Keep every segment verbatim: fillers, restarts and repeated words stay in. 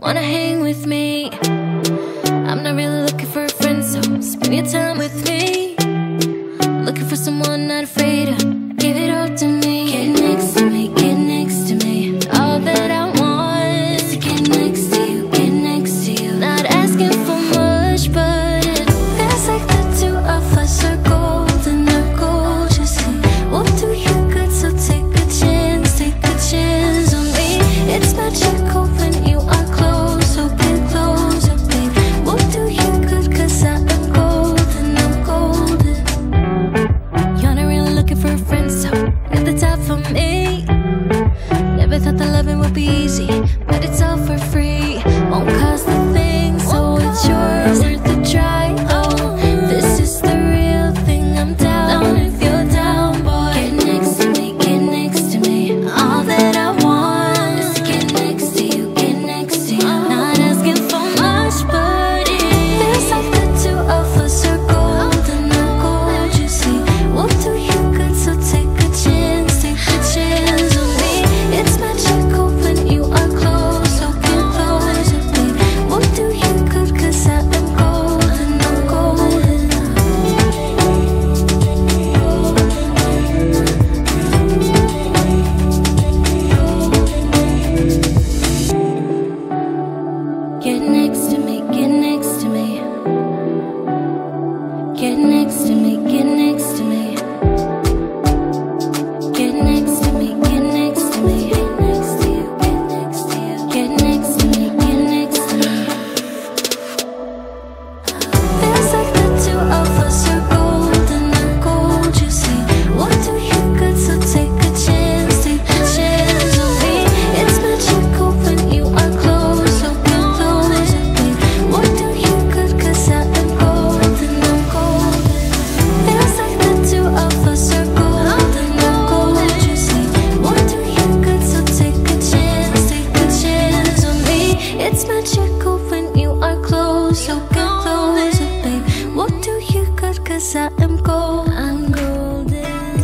wanna hang with me. I'm not really looking for a friend, so spend your time with me. Looking for someone not afraid to give it all to me. Get next to me, get next to me. All that I want is to get next to you, get next to you. Not asking for much, but it feels like the two of us are golden, are gold, you see. We'll do you good, so take a chance, take a chance on me. It's magical when you are close, so get closer, babe. We'll do you good, cause I am golden, I'm golden. You're not really looking for a friend, so at the top for me. Never thought that loving would be easy, but it's all for free. Won't cost a thing, so it's yours, worth the try. Oh, this is the real thing, I'm down if you're down, boy. Get next to me, get next to me. All that I want is to get next to you, get next to you. Not asking for much, but it feels like the two of us are golden, are gold, you see. We'll do you good, so take a chance, take a chance on me. It's magical when you are close, so get closer, babe. We'll do you good, cause I am golden, I'm golden. Get next to me, get next to me. Get next to me, get next to me. Get next to me, get next to me. Get next to you, get next to you. Get next to me, get next to me. Feels like the two of us are golden, are gold, you see. We'll do you good, so take a chance, take a chance on me. It's magical when you are close, so get closer, babe. We'll do you good, cause I am golden, I'm golden. Feels like the two of us are golden, are gold, you see. We'll do you good, so take a chance, take a chance on me. It's magical when you are close, so get closer, babe. We'll do you good, cause I am gold, I'm golden.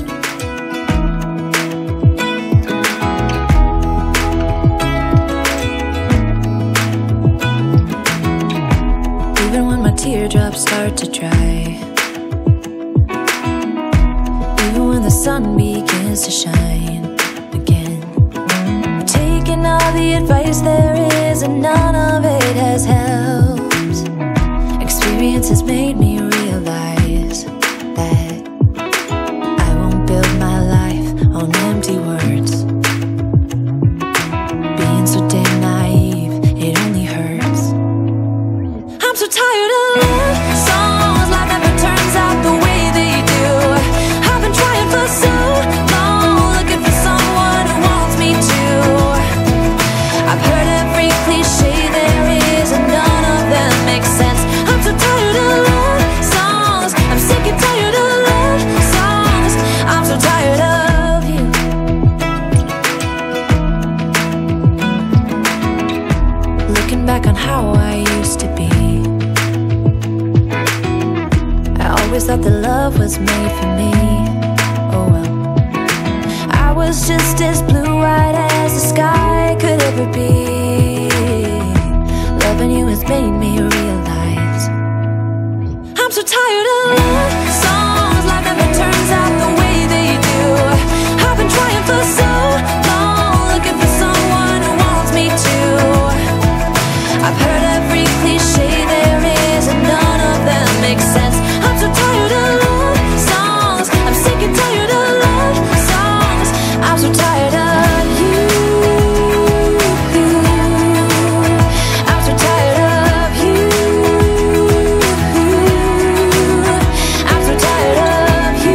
Even when my teardrops start to dry, even when the sun begins to shine again, taking all the advice there is and none of it has helped. Experience has made me realize that I won't build my life on empty words. Being so damn naive, it only hurts. I'm so tired of love songs, life never turns out the way they do. I've been trying for so long, looking for someone who wants me to. I've heard every cliche there is and none of them make sense. I'm so tired of love songs, I'm sick and tired of love songs. I'm so tired of you. Looking back on how I used to be, I always thought that love was made for me. Oh well, I was just as blue-eyed as the sky could ever be. Loving you has made me realize I'm so tired of love songs, life never turns out the way they do. I've been trying for so long, looking for someone who wants me to. I've heard every cliche there is and none of them make sense. I'm so tired of love songs, I'm sick and tired of love songs. I'm so tired of you. I'm so tired of you. I'm so tired of you.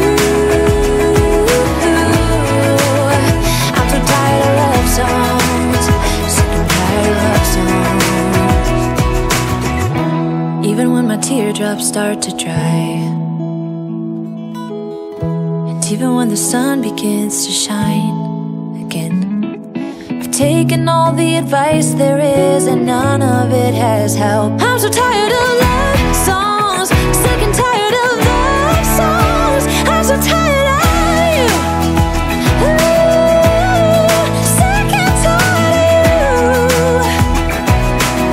I'm so tired of love songs, sick and tired of love songs. Even when my teardrops start to dry, and even when the sun begins to shine again, I've taken all the advice there is and none of it has helped. I'm so tired of love songs, sick and tired of love songs. I'm so tired of you. Ooh, sick and tired of you.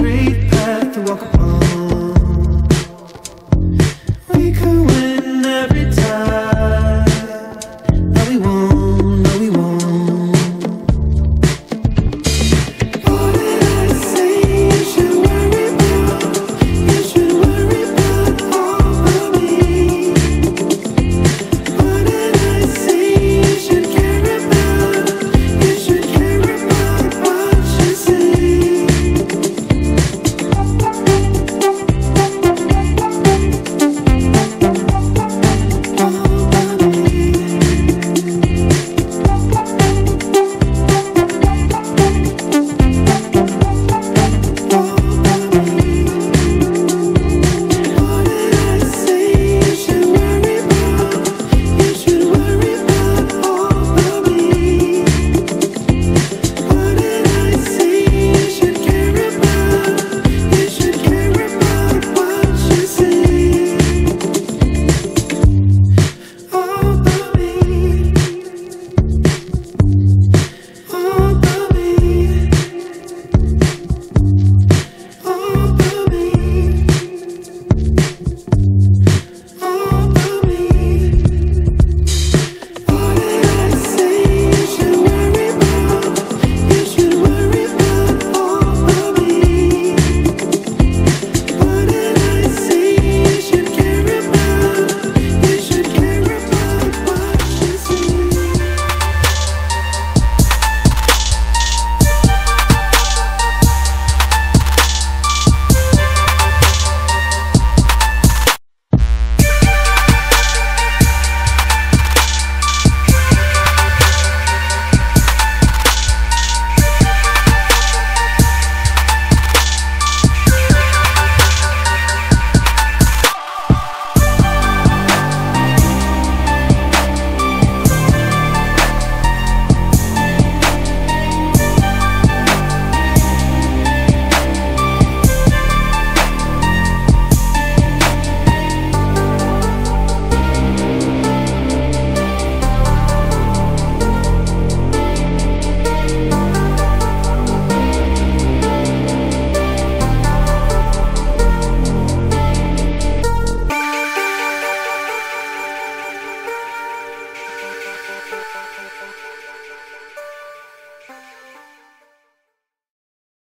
everything.